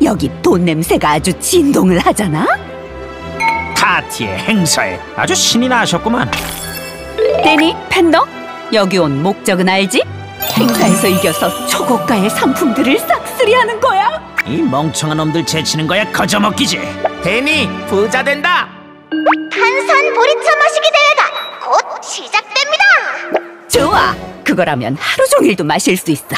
여기 돈 냄새가 아주 진동을 하잖아? 파티에 행사에 아주 신이 나셨구만. 데니, 팬더, 여기 온 목적은 알지? 행사에서 이겨서 초고가의 상품들을 싹쓸이하는 거야. 이 멍청한 놈들 제치는 거야 거저먹기지. 데니 부자 된다. 탄산 보리차 마시기 대회가 곧 시작됩니다. 좋아, 그거라면 하루 종일도 마실 수 있어.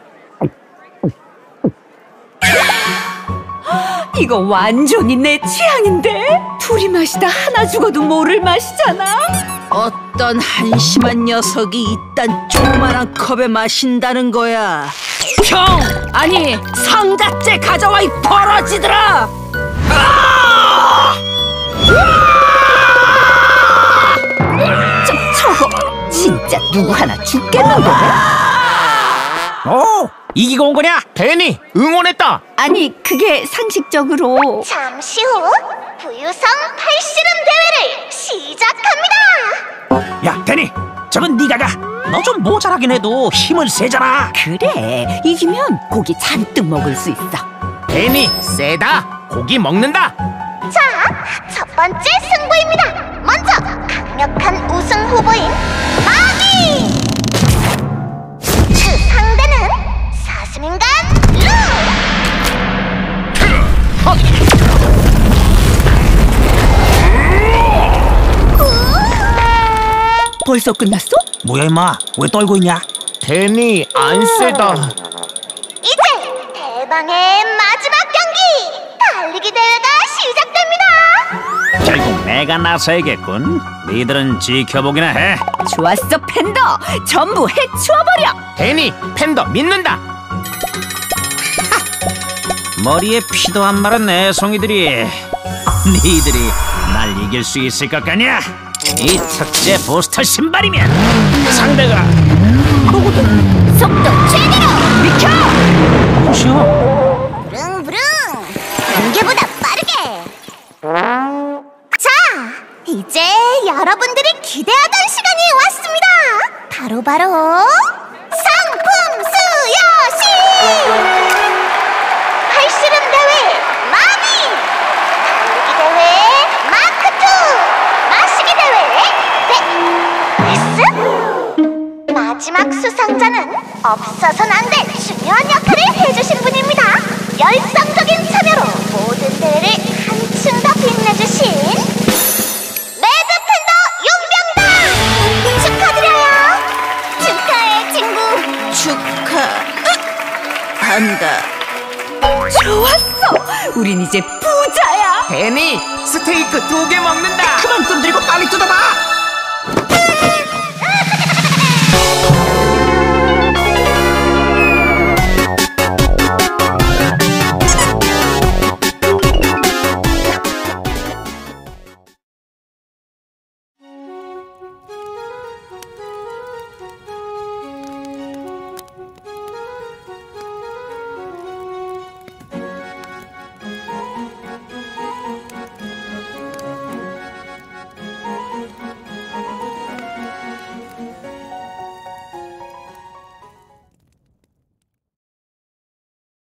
이거 완전히 내 취향인데? 둘이 마시다 하나 죽어도 모를 맛이잖아. 어떤 한심한 녀석이 이딴 조그만한 컵에 마신다는 거야. 형! 아니 상자째 가져와 이 벌어지들아! 저거 진짜 누구 하나 죽겠는데? 오, 이기고 온 거냐? 데니 응원했다. 아니, 그게 상식적으로. 잠시 후 부유성 팔씨름 대회를 시작합니다. 야, 데니, 저건 네가 가. 너 좀 모자라긴 해도 힘은 세잖아. 그래, 이기면 고기 잔뜩 먹을 수 있어. 데니 세다. 고기 먹는다. 자, 첫 번째 승부입니다. 먼저 강력한 우승 후보인 마기. 그 상대는 사슴인간 루. 벌써 끝났어? 뭐야 임마, 왜 떨고 있냐? 데니 안 세다. 이제 대망의 마지막 경기 달리기 대회가 시작됩니다. 결국 내가 나서야겠군. 니들은 지켜보기나 해. 좋았어, 팬더. 전부 해치워버려. 데니 팬더 믿는다. 머리에 피도 안 마른 애송이들이 니들이 날 이길 수 있을 것 같냐? 이 특제 부스터 신발이면 상대가 누구든 속도 최대로 비켜! 무시오. 부릉부릉 안개보다 빠르게. 자, 이제 여러분들이 기대하던 시간이 왔습니다. 바로 상품 수여식. 팔씨름 대회 마기, 달리기 대회 마크2, 마시기 대회 베스. 마지막 수상자는 없어서는 안 될 중요한 역할을 해주신 분입니다. 열성적인 참여로 모든 대회를 한층 더 빛내주신 매드 팬더 용병이다. 축하드려요. 축하해 친구. 축하한다. 좋았어. 우린 이제 부자야. 데니 스테이크 2개 먹는다. 그만 뜸들이고 빨리 뜯어봐.